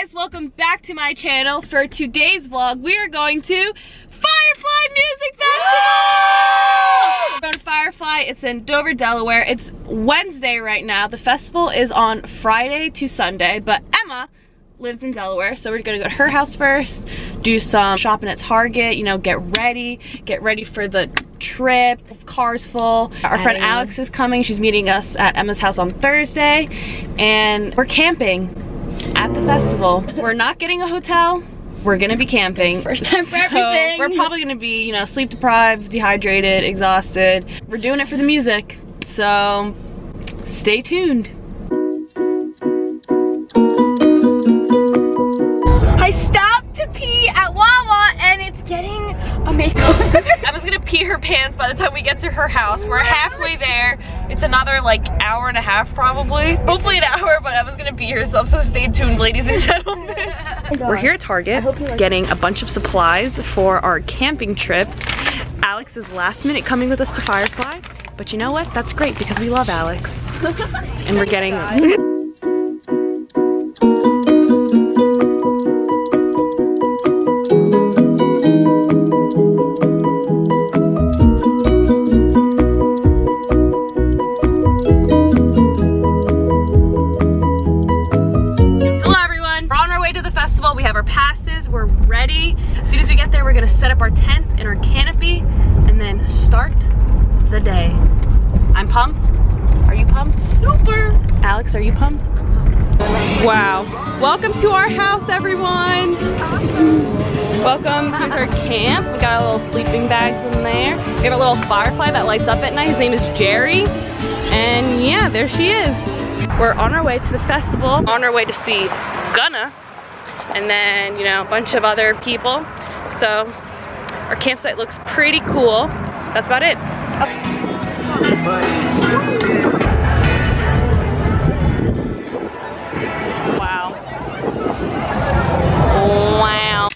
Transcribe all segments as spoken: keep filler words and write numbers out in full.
guys, welcome back to my channel. For today's vlog, we are going to Firefly Music Festival! We're going to Firefly, it's in Dover, Delaware. It's Wednesday right now. The festival is on Friday to Sunday, but Emma lives in Delaware, so we're gonna go to her house first, do some shopping at Target, you know, get ready, get ready for the trip. Car's full. Our friend Alex is coming. She's meeting us at Emma's house on Thursday, and we're camping at the festival. We're not getting a hotel. We're gonna be camping. First time for so everything. We're probably gonna be, you know, sleep deprived, dehydrated, exhausted. We're doing it for the music, so stay tuned. I stopped to pee at Wawa and it's getting a makeover. I was gonna pee her pants by the time we get to her house. We're halfway there. It's another like hour and a half probably. Hopefully an hour, but I was gonna pee herself, so stay tuned, ladies and gentlemen. We're here at Target getting a bunch of supplies for our camping trip. Alex is last minute coming with us to Firefly, but you know what? That's great because we love Alex. And we're getting we have our passes, we're ready. As soon as we get there, we're gonna set up our tent and our canopy and then start the day. I'm pumped. Are you pumped? Super. Alex, are you pumped? Wow. Welcome to our house, everyone. Welcome. Here's our camp. We got our little sleeping bags in there. We have a little firefly that lights up at night. His name is Jerry. And yeah, there she is. We're on our way to the festival, on our way to see Gunna, and then, you know, a bunch of other people. So our campsite looks pretty cool. That's about it. Wow. Wow.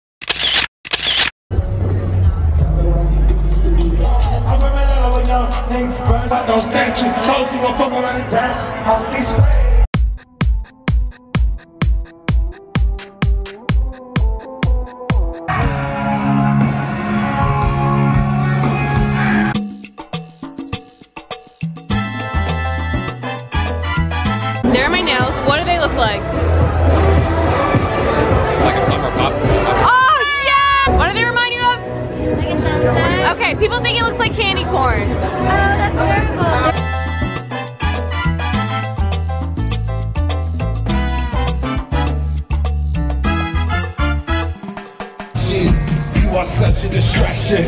There are my nails. What do they look like? Like a summer popsicle. Oh yeah! What do they remind you of? Like a sunset? Okay, people think it looks like candy corn. Oh, that's terrible. You are such a distraction.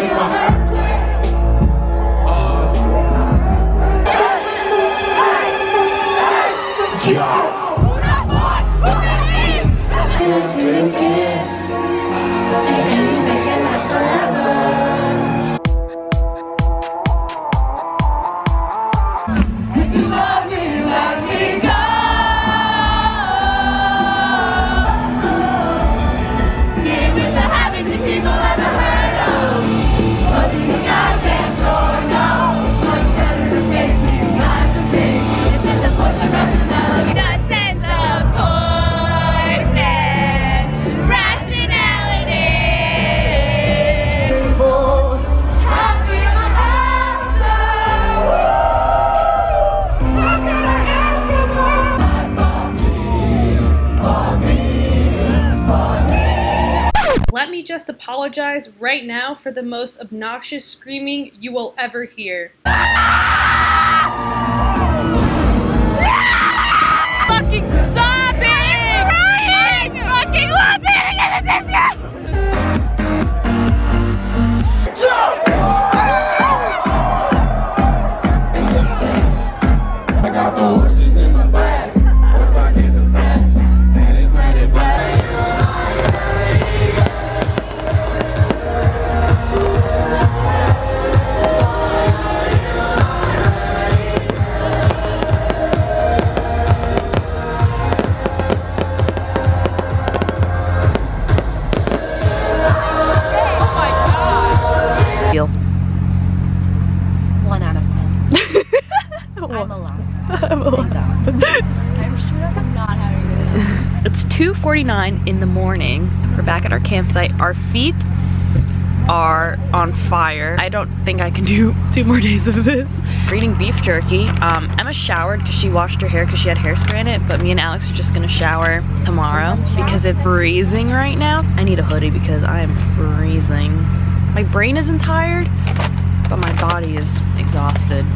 Let me just apologize right now for the most obnoxious screaming you will ever hear. Fucking sobbing! Crying! Fucking laughing at the disco! I got the horses in my back. Horse back is attached. And it's ready black. I'm straight up not having a good time. It's two forty-nine in the morning. We're back at our campsite. Our feet are on fire. I don't think I can do two more days of this. We're eating beef jerky. Um, Emma showered because she washed her hair because she had hairspray in it, but me and Alex are just gonna shower tomorrow because it's freezing right now. I need a hoodie because I am freezing. My brain isn't tired, but my body is exhausted.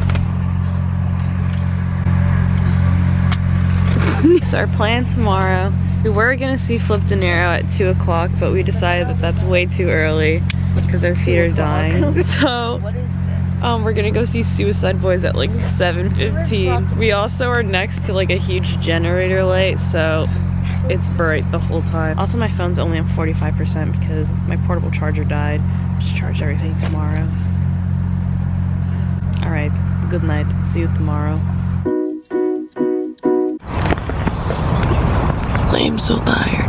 So our plan tomorrow, we were gonna see Flip De Niro at two o'clock, but we decided that that's way too early because our feet are dying. So What is this? um, we're gonna go see Suicide Boys at like seven fifteen. We also are next to like a huge generator light, so it's bright the whole time. Also, my phone's only on forty-five percent because my portable charger died. Just charge everything tomorrow. All right, good night. See you tomorrow. I'm so tired.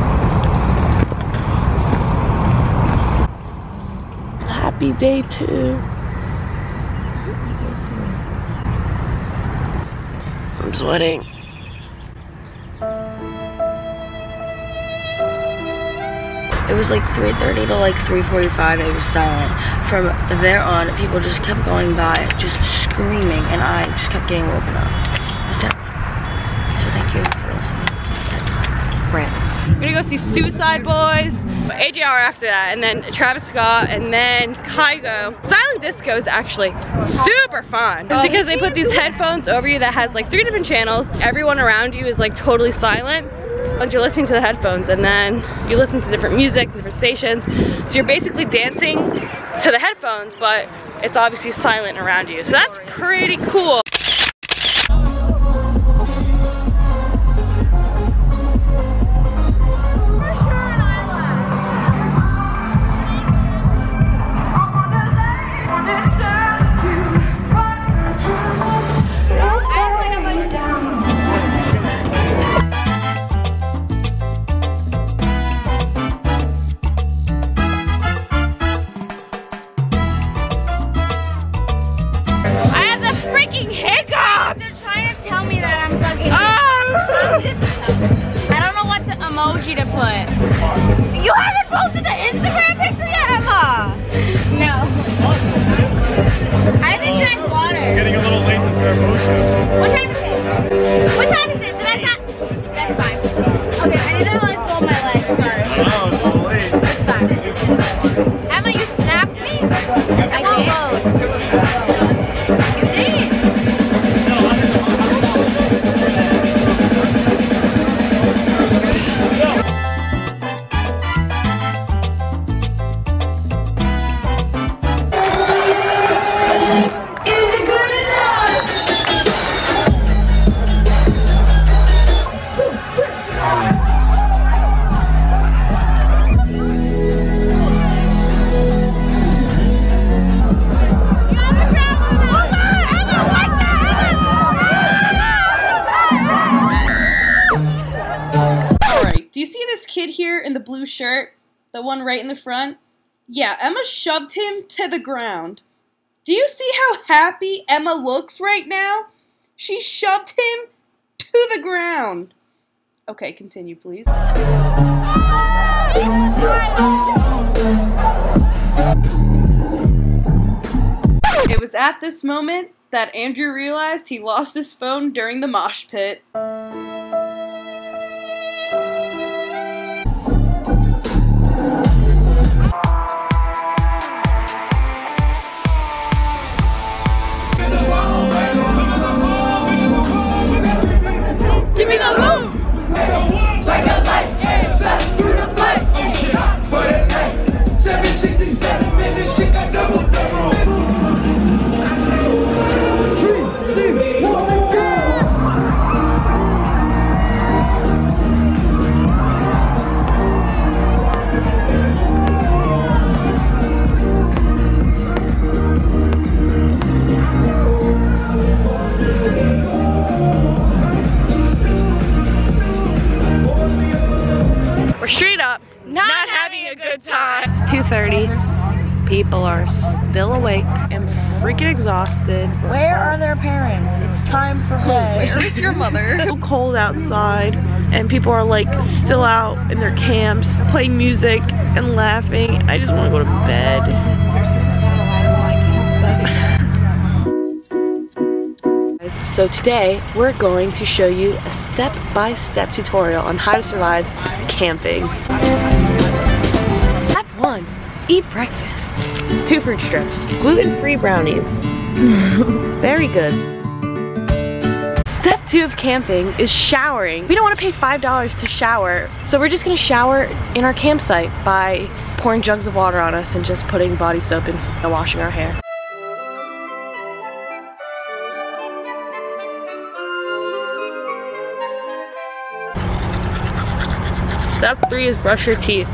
Happy day two. I'm sweating. It was like three thirty to like three forty-five, it was silent. From there on, people just kept going by, just screaming, and I just kept getting woken up. It was that. So thank you for listening to that time. Rant. We're gonna go see Suicide Boys, A J R after that, and then Travis Scott, and then Kygo. Silent disco is actually super fun because they put these headphones over you that has like three different channels. Everyone around you is like totally silent, but you're listening to the headphones, and then you listen to different music, different stations. So you're basically dancing to the headphones, but it's obviously silent around you. So that's pretty cool. Emoji to put. You haven't posted the Instagram picture yet, Emma? No. I haven't drank water. It's getting a little late to start posting. What time is it? What time is it? Did I not? That's fine. Okay, I need to like fold my legs. Sorry. Oh, it's a little late. It's fine. Emma, you snapped me? I did. You did. Kid here in the blue shirt, the one right in the front, yeah, Emma shoved him to the ground. Do you see how happy Emma looks right now? She shoved him to the ground. Okay, continue, please. It was at this moment that Andrew realized he lost his phone during the mosh pit. Give me the room! Like a light, yeah, flat through the flight. Oh shit, for that night. seven sixty-seven minutes, shit got double double. Three, two, one, go! We're straight up not, not having a good time. It's two thirty. People are still awake and freaking exhausted. Where are their parents? It's time for bed. Where's your mother? It's so cold outside, and people are like still out in their camps, playing music and laughing. I just want to go to bed. So today, we're going to show you a step-by-step tutorial on how to survive camping. Step one, eat breakfast. Two fruit strips, gluten-free brownies. Very good. Step two of camping is showering. We don't want to pay five dollars to shower, so we're just gonna shower in our campsite by pouring jugs of water on us and just putting body soap in and washing our hair. Step three is brush your teeth.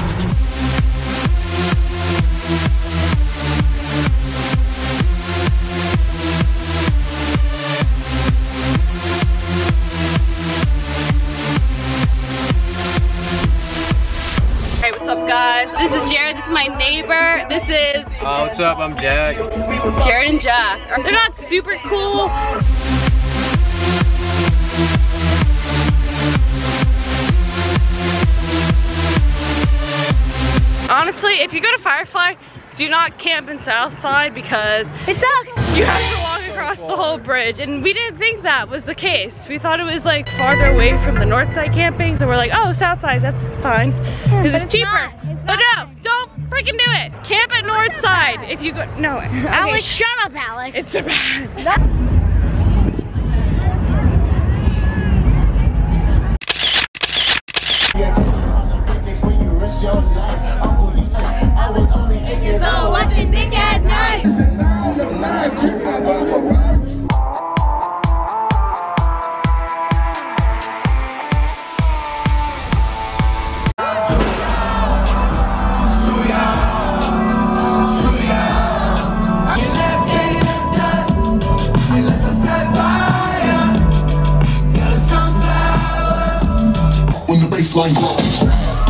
Hey, what's up guys? This is Jared, this is my neighbor. This is... Uh, what's up, I'm Jack. Jared and Jack. They're not super cool. Honestly, if you go to Firefly, do not camp in Southside because It sucks. you have to walk across the whole bridge, and we didn't think that was the case. We thought it was like farther away from the Northside camping, so we're like, oh, Southside, that's fine, because but it's it's cheaper. not. It's But not. no, don't freaking do it. Camp at Northside if you go. No, Okay, Alex, shut up, Alex. it's so bad. So watching Nick at night. When the baseline grows.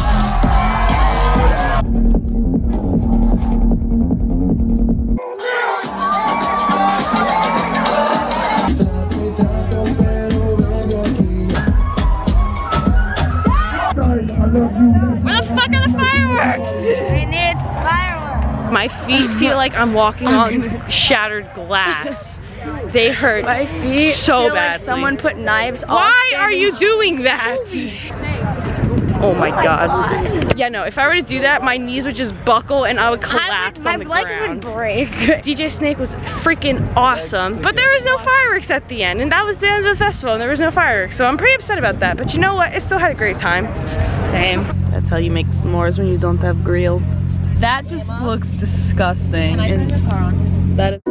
Where the fuck are the fireworks? We need fireworks. My feet feel like I'm walking on shattered glass. They hurt My feet so feel badly. like someone put knives all Why are standing- you doing that? Oh my god. Yeah, no, if I were to do that, my knees would just buckle and I would collapse my on the legs ground. would break. D J Snake was freaking awesome, but there was no fireworks at the end, and that was the end of the festival, and there was no fireworks, so I'm pretty upset about that, but you know what? I still had a great time. Same. That's how you make s'mores when you don't have grill. That just looks disgusting. And that is...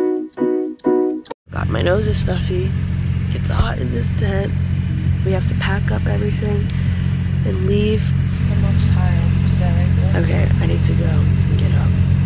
God, my nose is stuffy. It's hot in this tent. We have to pack up everything and leave. It's the most time today. Okay, I need to go and get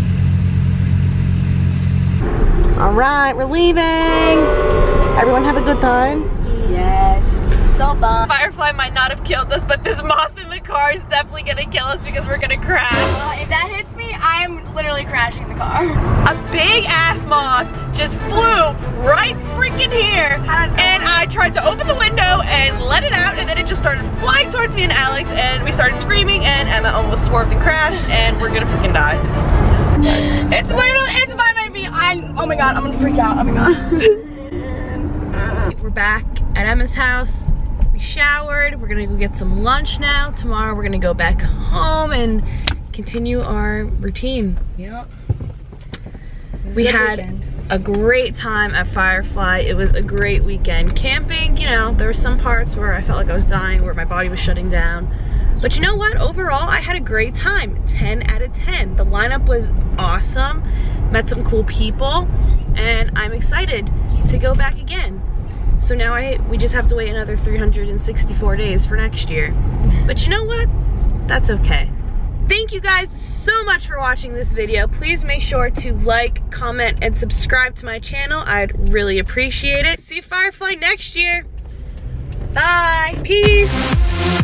up. All right, we're leaving. Everyone have a good time? Yes. So fun. Firefly might not have killed us, but this moth in the car is definitely gonna kill us because we're gonna crash. Uh, if that hits me, I am literally crashing the car. A big ass moth just flew right freaking here, and I tried to open the window and let it out, and then it just started flying towards me and Alex, and we started screaming, and Emma almost swerved and crashed, and we're gonna freaking die. It's literally, it's by my feet. I, oh my god, I'm gonna freak out. Oh my god. We're back at Emma's house. We showered. We're gonna go get some lunch now. Tomorrow we're gonna go back home and continue our routine. Yep. We had weekend. a great time at Firefly. It was a great weekend. Camping, you know, there were some parts where I felt like I was dying, where my body was shutting down. But you know what? Overall, I had a great time. ten out of ten. The lineup was awesome. Met some cool people, and I'm excited to go back again. So now I we just have to wait another three hundred sixty-four days for next year. But you know what? That's okay. Thank you guys so much for watching this video. Please make sure to like, comment, and subscribe to my channel. I'd really appreciate it. See Firefly next year. Bye. Peace.